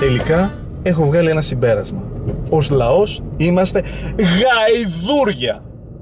Τελικά έχω βγάλει ένα συμπέρασμα. Ως λαός είμαστε γαϊδούρια.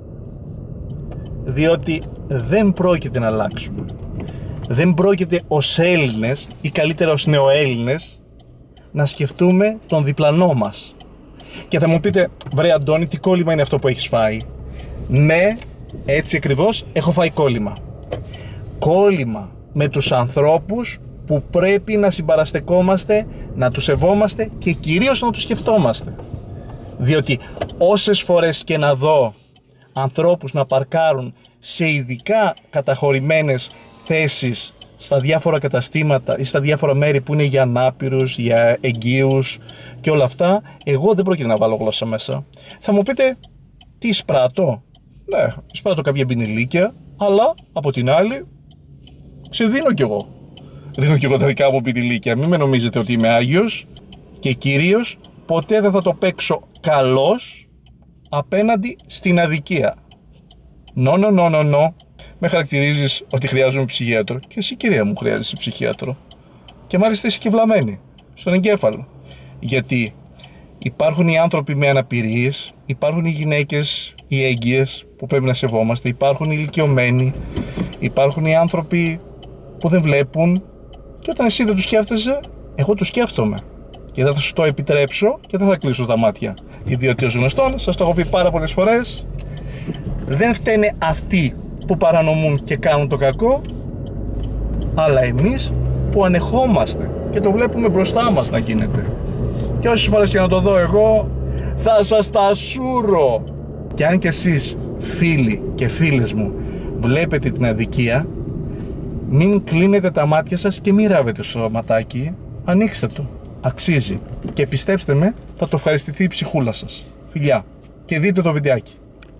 Διότι δεν πρόκειται να αλλάξουμε. Δεν πρόκειται ως Έλληνες ή καλύτερα ως νεοέλληνες να σκεφτούμε τον διπλανό μας. Και θα μου πείτε, βρε Αντώνη, τι κόλλημα είναι αυτό που έχεις φάει? Ναι, έτσι ακριβώς έχω φάει κόλλημα. Κόλλημα με τους ανθρώπους που πρέπει να συμπαραστεκόμαστε, να τους σεβόμαστε και κυρίως να τους σκεφτόμαστε. Διότι όσες φορές και να δω ανθρώπους να παρκάρουν σε ειδικά καταχωρημένες θέσεις στα διάφορα καταστήματα ή στα διάφορα μέρη που είναι για ανάπηρους, για εγγύους και όλα αυτά, εγώ δεν πρόκειται να βάλω γλώσσα μέσα. Θα μου πείτε, τι εισπράττω? Ναι, εισπράττω κάποια μπινιλίκια, αλλά από την άλλη σε δίνω κι εγώ. Δίνω κι εγώ τα δικά μου μπινιλίκια. Μην με νομίζετε ότι είμαι Άγιος και κυρίως ποτέ δεν θα το παίξω καλός απέναντι στην αδικία. No. Με χαρακτηρίζεις ότι χρειάζομαι ψυχίατρο. Και εσύ, κυρία μου, χρειάζεσαι ψυχίατρο. Και μάλιστα είσαι και βλαμμένη στον εγκέφαλο. Γιατί υπάρχουν οι άνθρωποι με αναπηρίες, υπάρχουν οι γυναίκες, οι έγκυες που πρέπει να σεβόμαστε, υπάρχουν οι ηλικιωμένοι, υπάρχουν οι άνθρωποι που δεν βλέπουν. Και όταν εσύ δεν τους σκέφτεσαι, εγώ τους σκέφτομαι. Και δεν θα σου το επιτρέψω και δεν θα κλείσω τα μάτια. Διότι ως γνωστόν, σας το έχω πει πάρα πολλές φορές, δεν φταίνε αυτοί που παρανομούν και κάνουν το κακό, αλλά εμείς που ανεχόμαστε και το βλέπουμε μπροστά μας να γίνεται. Και όσες φορές και να το δω εγώ, θα σας τα σούρω. Και αν και εσείς, φίλοι και φίλες μου, βλέπετε την αδικία, μην κλείνετε τα μάτια σας και μην ράβετε στο ματάκι, ανοίξτε το, αξίζει. Και πιστέψτε με, θα το ευχαριστηθεί η ψυχούλα σας. Φιλιά, και δείτε το βιντεάκι.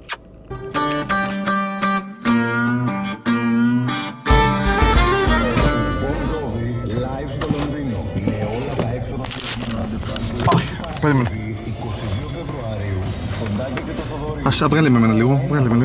Περίμενε. Ας βγάλε με εμένα λίγο, βγάλε με λίγο.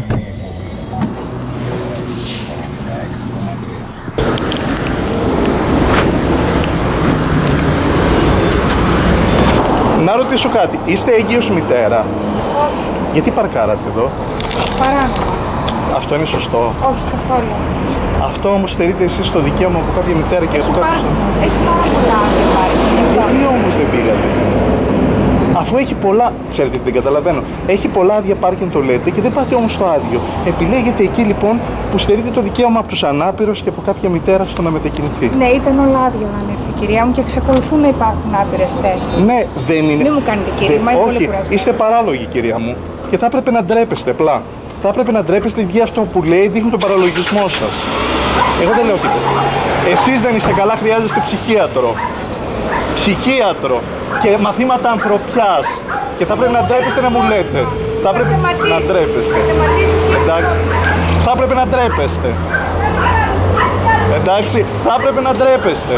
Να ρωτήσω κάτι, είστε έγκυος μητέρα? Όχι. Γιατί παρκάρατε εδώ? Παράνομα. Αυτό είναι σωστό? Όχι, καθόλου. Αυτό όμως στερείτε εσείς το δικαίωμα από κάποια μητέρα και από κάποιους... Έχει πάρα πολλά άδεια πάρκινγκ. Γιατί όμως δεν πήγατε? Αφού έχει πολλά, ξέρετε τι δεν καταλαβαίνω, έχει πολλά άδεια πάρκινγκ το λέτε και δεν πάτε όμως στο άδειο. Επιλέγετε εκεί λοιπόν που στερείτε το δικαίωμα από τους ανάπηρους και από κάποια μητέρα στο να μετακινηθεί. Ναι, ήταν όλα άδεια όταν ήρθε η κυρία μου και εξακολουθούν να υπάρχουν άπειρες θέσεις. Ναι, δεν είναι. Μην μου κάνετε κήρυγμα, είμαι πολύ κουρασμένη. Είστε παράλογοι, κυρία μου, και θα έπρεπε να ντρέπεστε απλά. Θα έπρεπε να ντρέπεστε για αυτό που λέει, δείχνει τον παραλογισμό σας. Εγώ δεν λέω τίποτα. Εσείς δεν είστε καλά, χρειάζεστε ψυχίατρο. Ψυχίατρο και μαθήματα ανθρωπιάς. Και θα πρέπει να ντρέπεστε να μου λέτε. Θα πρέπει να ντρέπεστε. Εντάξει. Θα πρέπει να ντρέπεστε. Εντάξει. Θα πρέπει να ντρέπεστε.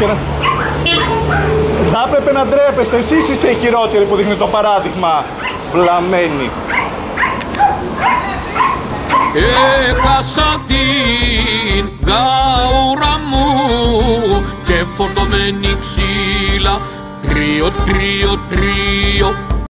Θα πρέπει να ντρέπεστε. Εσείς είστε οι χειρότεροι που δείχνει το παράδειγμα. Βλαμμένοι. Έχασα την γάουρα μου και φορτωμένη ξύλα, τρίο, τρίο, τρίο.